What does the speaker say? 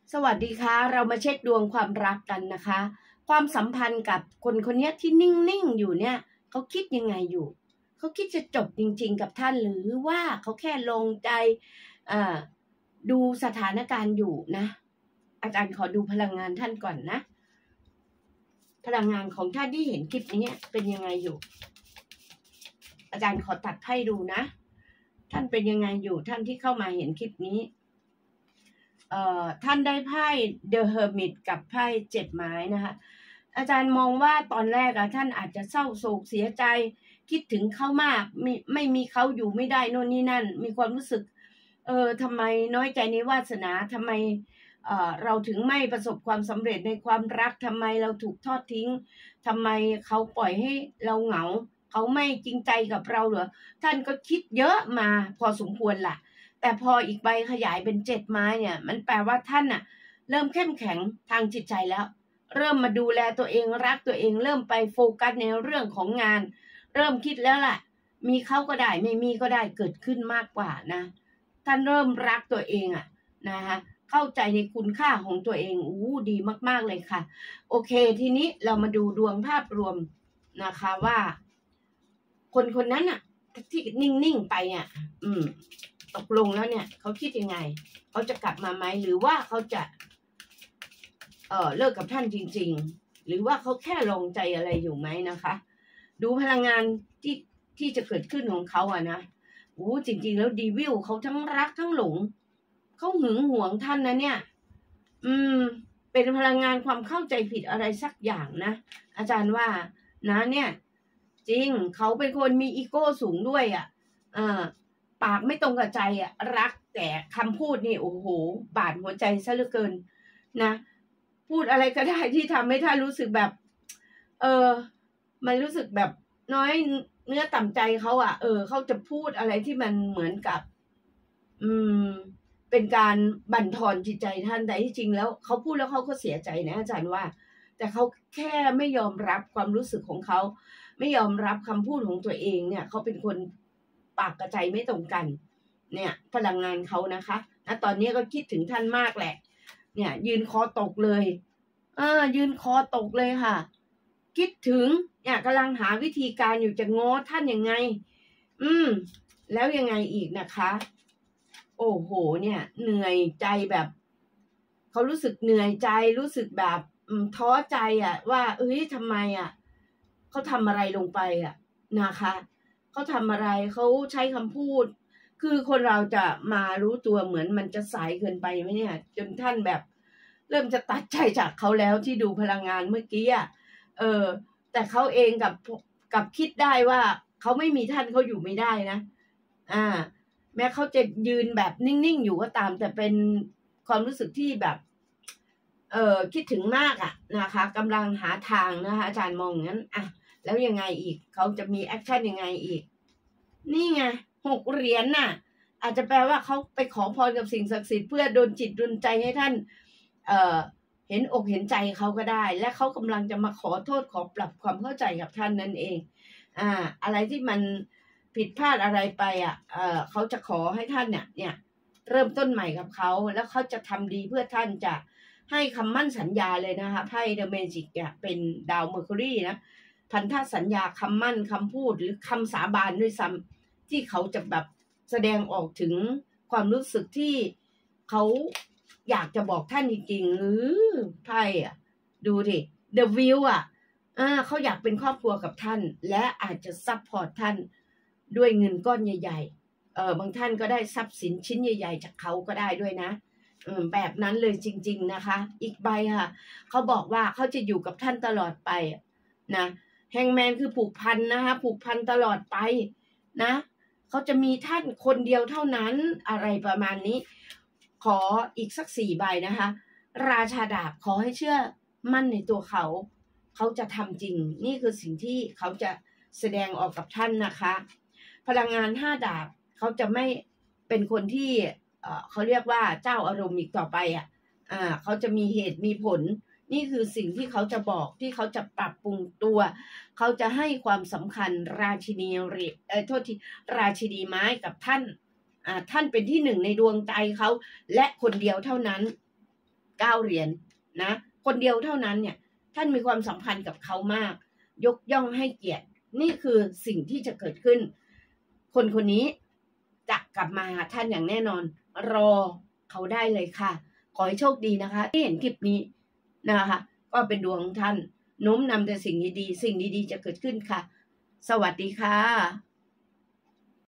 สวัสดีค่ะเรามาเช็คดวงความรักกันนะคะความสัมพันธ์กับคนคนนี้ที่นิ่งๆอยู่เนี่ยเขาคิดยังไงอยู่เขาคิดจะจบจริงๆกับท่านหรือว่าเขาแค่ลงใจดูสถานการณ์อยู่นะอาจารย์ขอดูพลังงานท่านก่อนนะพลังงานของท่านที่เห็นคลิปนี้เป็นยังไงอยู่อาจารย์ขอตัดไพ่ดูนะท่านเป็นยังไงอยู่ท่านที่เข้ามาเห็นคลิปนี้ท่านได้ไพ่ The Hermit กับไพ่7 ไม้นะคะอาจารย์มองว่าตอนแรกท่านอาจจะเศร้าโศกเสียใจคิดถึงเขามากไม่มีเขาอยู่ไม่ได้โน่นนี่นั่นมีความรู้สึกทำไมน้อยใจในวาสนาทำไมเราถึงไม่ประสบความสำเร็จในความรักทำไมเราถูกทอดทิ้งทำไมเขาปล่อยให้เราเหงาเขาไม่จริงใจกับเราเหรอท่านก็คิดเยอะมาพอสมควรล่ะแต่พออีกใบขยายเป็น7 ไม้เนี่ยมันแปลว่าท่านน่ะเริ่มเข้มแข็งทางจิตใจแล้วเริ่มมาดูแลตัวเองรักตัวเองเริ่มไปโฟกัสในเรื่องของงานเริ่มคิดแล้วล่ะมีเขาก็ได้ไม่มีก็ได้เกิดขึ้นมากกว่านะท่านเริ่มรักตัวเองนะคะเข้าใจในคุณค่าของตัวเองดีมากๆเลยค่ะโอเคทีนี้เรามาดูดวงภาพรวมนะคะว่าคนคนนั้นน่ะที่นิ่งๆไปเนี่ยตกลงแล้วเนี่ยเขาคิดยังไงเขาจะกลับมาไหมหรือว่าเขาจะเลิกกับท่านจริงๆหรือว่าเขาแค่ลงใจอะไรอยู่ไหมนะคะดูพลังงานที่จะเกิดขึ้นของเขานะจริงๆแล้วดีวิวเขาทั้งรักทั้งหลงเขาหึงหวงท่านนะเนี่ยเป็นพลังงานความเข้าใจผิดอะไรสักอย่างนะอาจารย์ว่านะเนี่ยจริงเขาเป็นคนมีอีโก้สูงด้วยปากไม่ตรงกับใจรักแต่คำพูดนี่โอ้โหบาดหัวใจซะเหลือเกินนะพูดอะไรก็ได้ที่ทำให้ท่านรู้สึกแบบมันรู้สึกแบบน้อยเนื้อต่ำใจเขาเขาจะพูดอะไรที่มันเหมือนกับเป็นการบั่นทอนจิตใจท่านแต่ที่จริงแล้วเขาพูดแล้วเขาก็เสียใจนะอาจารย์ว่าแต่เขาแค่ไม่ยอมรับความรู้สึกของเขาไม่ยอมรับคำพูดของตัวเองเนี่ยเขาเป็นคนปากกระใจไม่ตรงกันเนี่ยพลังงานเขานะคะตอนนี้ก็คิดถึงท่านมากแหละเนี่ยยืนคอตกเลยยืนคอตกเลยค่ะคิดถึงเนี่ยกำลังหาวิธีการอยู่จะง้อท่านยังไงแล้วยังไงอีกนะคะโอ้โหเนี่ยเหนื่อยใจแบบเขารู้สึกเหนื่อยใจรู้สึกแบบท้อใจว่าทำไมเขาทำอะไรลงไปนะคะเขาทำอะไรเขาใช้คำพูดคือคนเราจะมารู้ตัวเหมือนมันจะสายเกินไปไหมเนี่ยจนท่านแบบเริ่มจะตัดใจจากเขาแล้วที่ดูพลังงานเมื่อกี้แต่เขาเองกับคิดได้ว่าเขาไม่มีท่านเขาอยู่ไม่ได้นะแม้เขาจะยืนแบบนิ่งๆอยู่ก็ตามแต่เป็นความรู้สึกที่แบบคิดถึงมากนะคะกำลังหาทางนะคะอาจารย์มองอย่างนั้นแล้วยังไงอีกเขาจะมีแอคชั่นยังไงอีกนี่ไง6 เหรียญน่ะอาจจะแปลว่าเขาไปขอพรกับสิ่งศักดิ์สิทธิ์เพื่อดลจิตดลใจให้ท่านเห็นอกเห็นใจเขาก็ได้และเขากำลังจะมาขอโทษขอปรับความเข้าใจกับท่านนั่นเองอะไรที่มันผิดพลาดอะไรไปเขาจะขอให้ท่านเนี่ยเริ่มต้นใหม่กับเขาแล้วเขาจะทำดีเพื่อท่านจะให้คำมั่นสัญญาเลยนะคะไพ่เดอะเมจิกเนี่ยเป็นดาวเมอร์คิวรีนะพันธสัญญาคำมั่นคำพูดหรือคำสาบานด้วยซ้ำที่เขาจะแบบแสดงออกถึงความรู้สึกที่เขาอยากจะบอกท่านจริงๆหรือไพ่ดูดิเดอะวิวเขาอยากเป็นครอบครัวกับท่านและอาจจะซัพพอร์ตท่านด้วยเงินก้อนใหญ่ๆบางท่านก็ได้ทรัพย์สินชิ้นใหญ่ๆจากเขาก็ได้ด้วยนะแบบนั้นเลยจริงๆนะคะอีกใบค่ะเขาบอกว่าเขาจะอยู่กับท่านตลอดไปนะแฮงแมนคือผูกพันนะคะผูกพันตลอดไปนะเขาจะมีท่านคนเดียวเท่านั้นอะไรประมาณนี้ขออีกสัก4 ใบนะคะราชาดาบขอให้เชื่อมั่นในตัวเขาจะทำจริงนี่คือสิ่งที่เขาจะแสดงออกกับท่านนะคะพลังงาน5 ดาบเขาจะไม่เป็นคนที่เขาเรียกว่าเจ้าอารมณ์อีกต่อไปเขาจะมีเหตุมีผลนี่คือสิ่งที่เขาจะบอกที่เขาจะปรับปรุงตัวเขาจะให้ความสำคัญราชินีราชินีไม้กับท่านท่านเป็นที่ 1ในดวงใจเขาและคนเดียวเท่านั้น 9 เหรียญนะคนเดียวเท่านั้นเนี่ยท่านมีความสัมพันธ์กับเขามากยกย่องให้เกียรตินี่คือสิ่งที่จะเกิดขึ้นคนคนนี้จะกลับมาหาท่านอย่างแน่นอนรอเขาได้เลยค่ะขอให้โชคดีนะคะที่เห็นคลิปนี้นะคะก็เป็นดวงของท่านโน้มนำแต่สิ่งดีๆจะเกิดขึ้นค่ะสวัสดีค่ะ